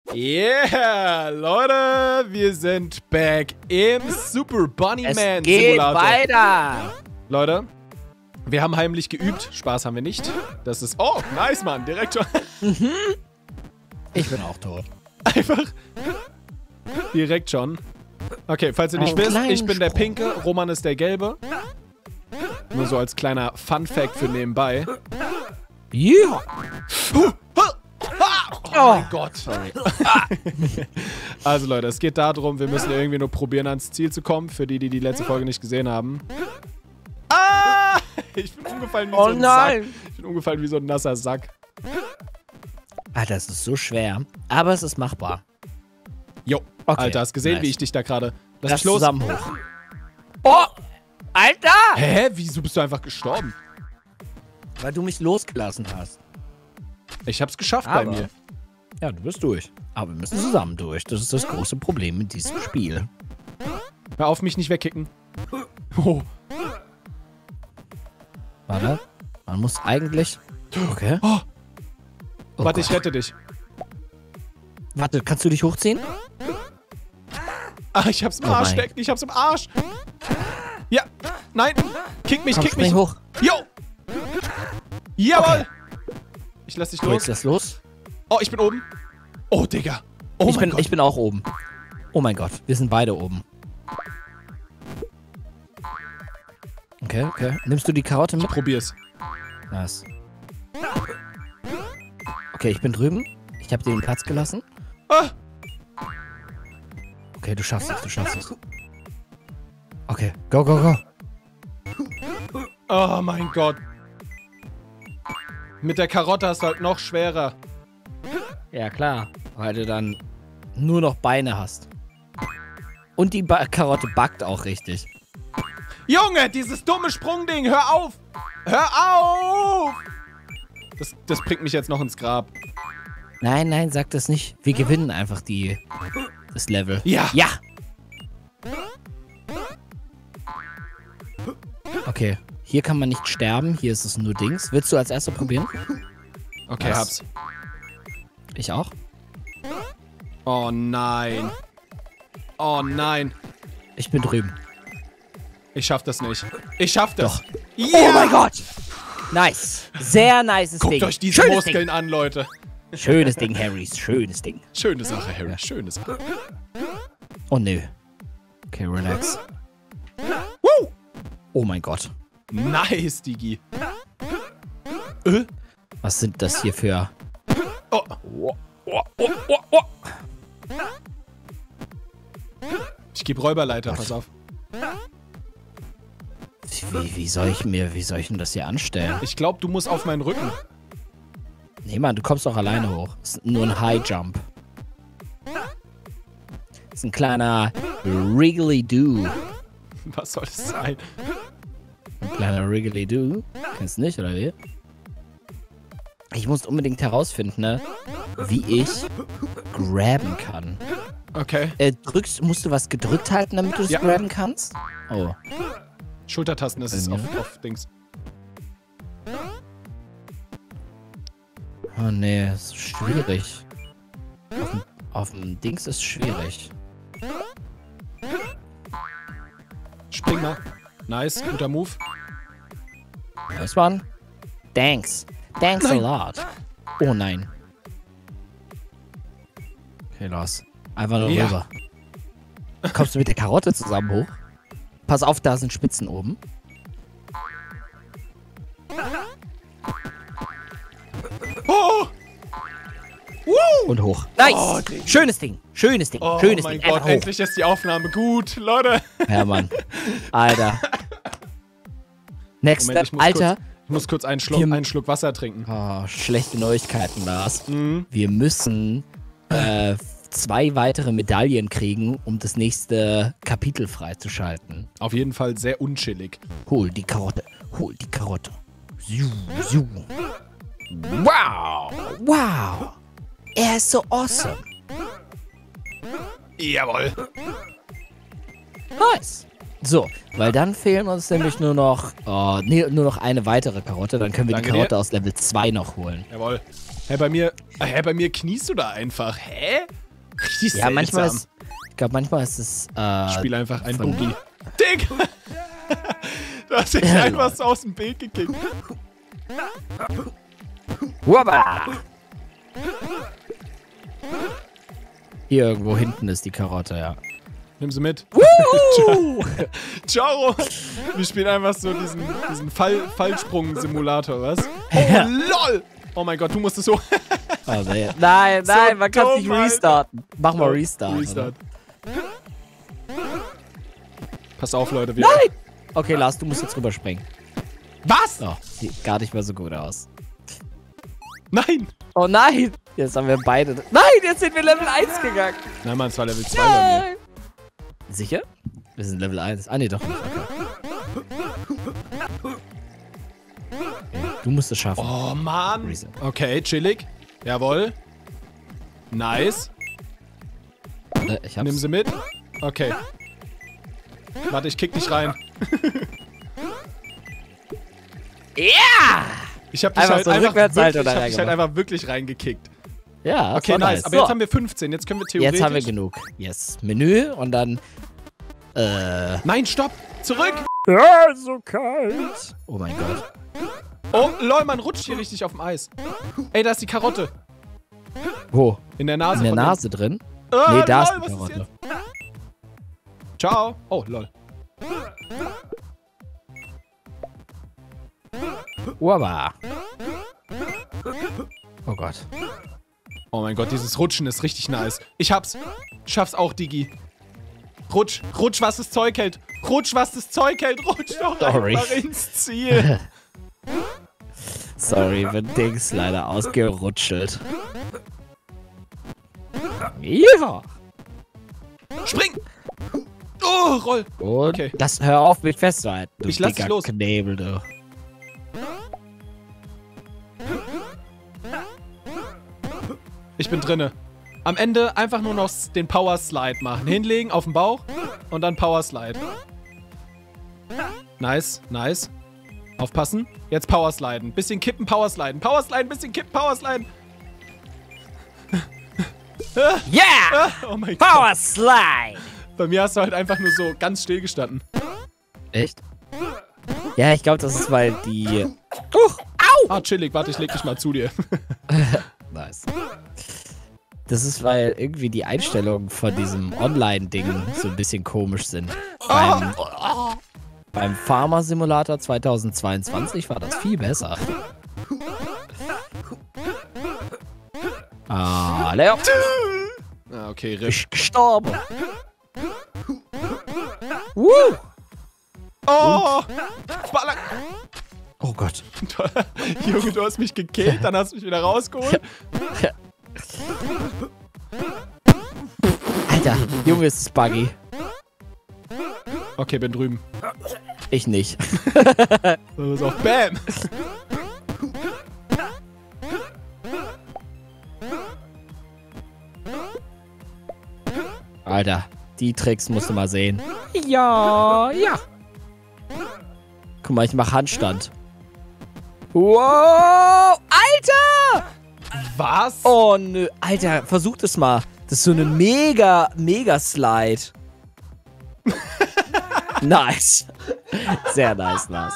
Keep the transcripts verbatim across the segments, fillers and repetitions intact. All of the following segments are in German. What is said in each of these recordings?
Yeah, Leute, wir sind back im Super Bunny Es Man geht Simulator. weiter. Leute, wir haben heimlich geübt. Spaß haben wir nicht. Das ist... Oh, nice, Mann. Direkt schon. Ich bin auch tot. Einfach direkt schon. Okay, falls ihr nicht Einen wisst, kleinen ich bin der Sprung. Pinke, Roman ist der Gelbe. Nur so als kleiner Fun-Fact für nebenbei. Ja. Oh, Oh. mein Gott. Also Leute, es geht darum, wir müssen irgendwie nur probieren, ans Ziel zu kommen. Für die, die die letzte Folge nicht gesehen haben. Ah! Ich bin umgefallen wie Oh so ein nein. Sack. Ich bin umgefallen wie so ein nasser Sack. Alter, es ist so schwer. Aber es ist machbar. Jo, Okay, Alter, hast gesehen, nice. wie ich dich da gerade... Lass Lass dich los. zusammen hoch. Oh! Alter! Hä? Wieso bist du einfach gestorben? Weil du mich losgelassen hast. Ich hab's geschafft Aber- bei mir. Ja, du bist durch. Aber wir müssen zusammen durch. Das ist das große Problem mit diesem Spiel. Hör auf, mich nicht wegkicken. Oh. Warte. Man muss eigentlich... Okay. Oh. Oh Warte, Gott. ich rette dich. Warte, kannst du dich hochziehen? Ah, ich hab's im Oh Arsch mein. stecken. Ich hab's im Arsch. Ja. Nein. Kick mich, Komm, kick spring mich. hoch. Jo. Jawohl. Okay. Ich lass dich So, los. jetzt lass los. Oh, ich bin oben. Oh, Digga. Oh ich, mein bin, Gott. ich bin auch oben. Oh mein Gott, wir sind beide oben. Okay, okay. Nimmst du die Karotte mit? Probier's. Nice. Okay, ich bin drüben. Ich habe dir den Platz gelassen. Ah. Okay, du schaffst es, du schaffst es. Okay, go, go, go. Oh mein Gott. Mit der Karotte hast du halt noch schwerer. Ja, klar. Weil du dann nur noch Beine hast. Und die ba Karotte backt auch richtig. Junge, dieses dumme Sprungding. Hör auf. Hör auf. Das, das bringt mich jetzt noch ins Grab. Nein, nein, sag das nicht. Wir gewinnen einfach die das Level. Ja. Ja. Okay, hier kann man nicht sterben. Hier ist es nur Dings. Willst du als erster probieren? Okay, Was? hab's. Ich auch. Oh nein. Oh nein. Ich bin drüben. Ich schaff das nicht. Ich schaff das. Doch. Ja. Oh mein Gott! Nice. Sehr nices Guckt Ding. euch diese Schönes Muskeln an, Leute. Ding. Schönes Ding, Harrys. Schönes Ding. Schöne Sache, Harry. Schöne Sache. Oh nö. Okay, relax. Woo! Oh mein Gott. Nice, Digi. Äh? Was sind das hier für... Oh. Oh, oh, oh, oh, oh. Ich geb Räuberleiter, pass auf. Wie, wie soll ich mir... Wie soll ich denn das hier anstellen? Ich glaube, du musst auf meinen Rücken. Nee, Mann, du kommst doch alleine hoch. Das ist nur ein High Jump. Das ist ein kleiner Wriggly-Doo. Was soll das sein? Ein kleiner Wriggly-Doo. Kennst du nicht, oder wie? Ich muss unbedingt herausfinden, ne? Wie ich grabben kann. Okay. Äh, drückst, musst du was gedrückt halten, damit du das Ja. grabben kannst? Oh. Schultertasten ist es Ja. auf, auf Dings. Oh nee, das ist schwierig. Auf dem, auf dem Dings ist schwierig. Spring mal. Nice, guter Move. Nice one. Thanks. Thanks Nein. a lot. Oh nein. Okay, los. Einfach nur Ja. rüber. Kommst du mit der Karotte zusammen hoch? Pass auf, da sind Spitzen oben. Oh! Woo! Und hoch. Nice. Oh, Ding. Schönes Ding. Schönes Ding. Oh Schönes mein Ding. Gott, Einfach hoch. endlich ist die Aufnahme gut. Leute. Ja, Mann. Alter. Next Moment, ich Step. muss Alter. Kurz, ich muss kurz einen Schluck, Wir- einen Schluck Wasser trinken. Oh, schlechte Neuigkeiten, Lars. Mhm. Wir müssen äh, zwei weitere Medaillen kriegen, um das nächste Kapitel freizuschalten. Auf jeden Fall sehr unchillig. Hol die Karotte. Hol die Karotte. Siu, siu. Wow. Wow. Er ist so awesome. Jawohl. Nice. So, weil dann fehlen uns nämlich nur noch, oh, nee, nur noch eine weitere Karotte. Dann können wir Danke die Karotte dir. aus Level zwei noch holen. Jawohl. Hä, bei mir, hä, bei mir kniest du da einfach. Hä? Richtig Ja, seltsam. manchmal ist, ich glaube, manchmal ist es, äh... Ich spiele einfach ein von- Boogie. Digga! Du hast dich Ja, einfach Lord. so aus dem Bild gekickt. Wubba! Hier irgendwo hinten ist die Karotte, ja. Nimm sie mit. Woo! Ciao! Wir spielen einfach so diesen, diesen Fall, Fallsprung-Simulator, was? Oh, lol! Oh mein Gott, du musst es so... Oh, nee. Nein, nein, So man kann es nicht dumm, Alter. restarten. Mach mal Restart. Restart. Oder? Pass auf, Leute. Wir Nein! Okay, Lars, du musst jetzt rüberspringen. Was? Oh, sieht gar nicht mehr so gut aus. Nein! Oh nein! Jetzt haben wir beide... Nein, jetzt sind wir Level eins gegangen. Nein, Mann, es war Level zwei bei mir. Nein. Sicher? Wir sind Level eins. Ah, nee, doch nicht. Okay. Du musst es schaffen. Oh, Mann. Reset. Okay, chillig. Jawohl. Nice. Äh, ich hab's. Nimm sie mit. Okay. Warte, ich kick dich rein. Ja! Ich hab dich Einfach halt so einfach, Rückwärtssalto wirklich, da ich hab dich halt reingemacht. einfach wirklich reingekickt. Ja, Okay, war nice. Aber so. jetzt haben wir fünfzehn. Jetzt können wir theoretisch... Jetzt haben wir genug. Yes. Menü und dann... Äh... Nein, stopp! Zurück! Ja, so kalt. Oh mein Gott. Oh, lol, man rutscht hier richtig auf dem Eis. Ey, da ist die Karotte. Wo? In der Nase In der von dem- Nase drin? Ah, Nee, da ist lol, die was Karotte. jetzt? Ciao. Oh, lol. Uaba. Oh Gott. Oh mein Gott, dieses Rutschen ist richtig nice. Ich hab's. Schaff's auch, Digi. Rutsch, rutsch, was das Zeug hält. Rutsch, was das Zeug hält. Rutsch doch Sorry. einfach ins Ziel. Sorry, bin Dings leider ausgerutschelt. Ja. Spring! Oh, roll. Und Okay. das hör auf mit festhalten. Du Ich lass dicker dich los. Knebel, du. Ich bin drinne. Am Ende einfach nur noch den Power Slide machen. Hinlegen auf den Bauch und dann Power Slide. Nice, nice. Aufpassen. Jetzt Power Sliden. Bisschen kippen, Power Sliden. Power Sliden, bisschen kippen, Power Sliden. Yeah! Oh mein Gott. Power Slide! Bei mir hast du halt einfach nur so ganz still gestanden. Echt? Ja, ich glaube, das ist, weil die... Uch, au! Ah, chillig. Warte, ich leg dich mal zu dir. Nice. Das ist, weil irgendwie die Einstellungen von diesem Online-Ding so ein bisschen komisch sind. Beim, beim Farmer Simulator zweitausendzweiundzwanzig war das viel besser. Ah, Leo. Ah, okay, Riff. Ich gestorben. Woo. Oh! Baller. Oh Gott. Junge, du hast mich gekillt, dann hast du mich wieder rausgeholt. Alter, Junge, ist es buggy. Okay, bin drüben. Ich nicht. So, pass auf. Bam! Alter, die Tricks musst du mal sehen. Ja, ja. Guck mal, ich mach Handstand. Wow! Alter! Was? Oh, nö. Alter, versuch das mal. Das ist so eine mega, mega Slide. Nice. Sehr nice, Lars.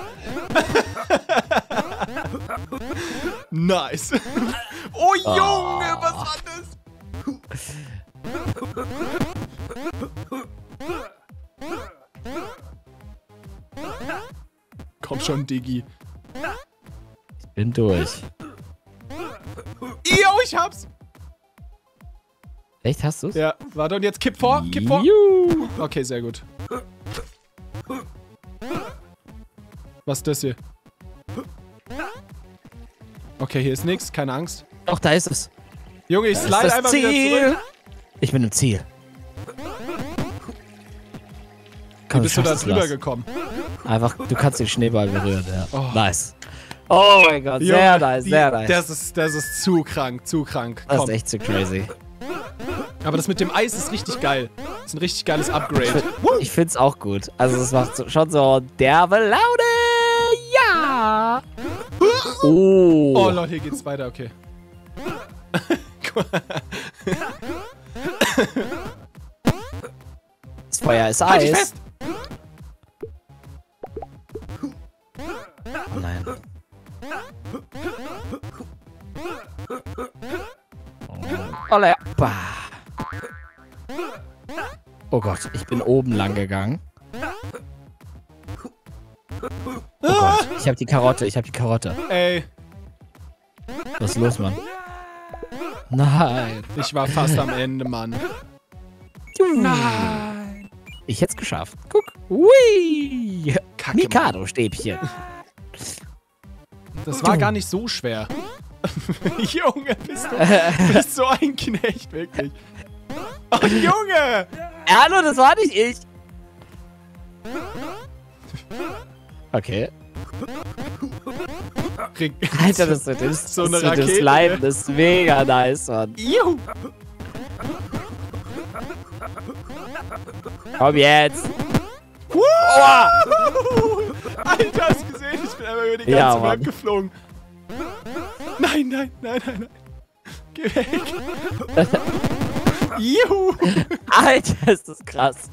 Nice. Oh, Junge, was war das? Komm schon, Diggi. Bin durch. Yo, ich hab's. Echt, hast du's? Ja, warte, und jetzt kipp vor, kipp vor. Juhu. Okay, sehr gut. Was ist das hier? Okay, hier ist nichts, keine Angst. Doch, da ist es. Junge, ich Da ist slide das einfach wieder Ziel. zurück. Ich bin im Ziel. Wie Komm, bist du da schaffst es, drüber Lars. gekommen? Einfach, du kannst den Schneeball berühren, ja. Oh. Nice. Oh mein Gott, sehr Junge, nice, die- sehr nice. Das ist, das ist zu krank, zu krank. Das Komm. ist echt zu crazy. Aber das mit dem Eis ist richtig geil. Das ist ein richtig geiles Upgrade. Ich find's auch gut. Also es macht so, schon so derbe Laune. Ja. Oh, Oh. Leute, hier geht's weiter, okay. Das Feuer ist Halt dich Eis. fest! Oh nein. Olle. Bah. Oh Gott, ich bin oben lang gegangen. Oh Gott, ich habe die Karotte, ich habe die Karotte. Ey, Was ist los, Mann? Nein. ich war fast am Ende, Mann. Nein. Ich hätte es geschafft. Guck. Hui. Kacke, Mann. Mikado-Stäbchen. Das war gar nicht so schwer. Junge, bist du bist so ein Knecht, wirklich. Oh, Junge! Hallo, das war nicht ich. Okay. Krieg Alter, das, das, das, So eine das, Rakete, das Leiden ne? ist mega nice, Mann. Juhu! Komm jetzt. Wow! Alter, hast du gesehen? Ich bin einmal über die ganze Ja, Map Mann. geflogen. Nein, nein, nein, nein, nein. Geh weg. Juhu! Alter, ist das krass.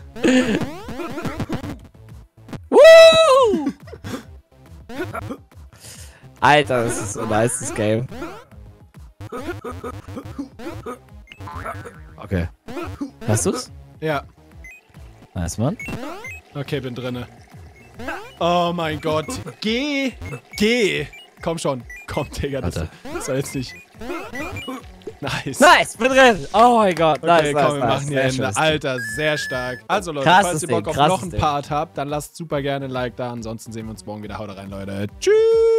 Woo! Alter, das ist so ein nice Game. Okay. Hast du's? Ja, Nice, Mann. okay, bin drinne. Oh mein Gott. Geh! Geh! Komm schon. Komm, Digga, das, Warte. das soll jetzt nicht... Nice. Nice, bin drin. Oh mein Gott, nice, Okay, nice, komm, wir nice. machen hier Sehr Ende. schönes Alter, sehr stark. Also Leute, Krasses falls ihr Bock Ding, auf krasses noch einen Ding. Part habt, dann lasst super gerne ein Like da. Ansonsten sehen wir uns morgen wieder. Haut rein, Leute. Tschüss!